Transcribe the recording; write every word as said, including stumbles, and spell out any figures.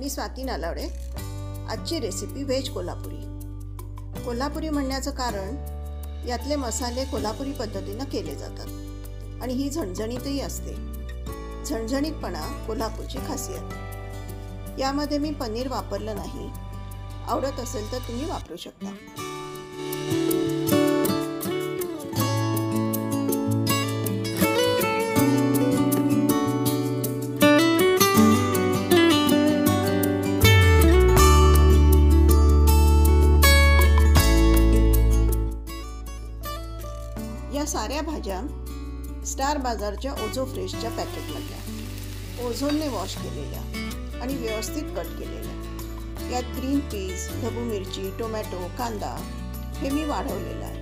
मी स्वाती नालावडे। आजची recipe veg Kolhapuri. Kolhapuri म्हणण्याचं कारण यातले मसाले कोल्हापुरी पद्धतीने केले जातात आणि ही झणझणीतही असते। झणझणीतपणा कोल्हापूरची खासियत। यामध्ये मी पनीर वापरलं नाही, आवडत असेल तर तुम्ही वापरू शकता। या साऱ्या भाज्या स्टार बाजारच्या ओझो फ्रेशच्या पॅकेटमधल्या, ओझोनने वॉश केलेल्या आणि व्यवस्थित कट केलेल्या। यात ग्रीन पीस, ढबू मिरची, टोमॅटो, कांदा हे मी वाढवलेलं आहे।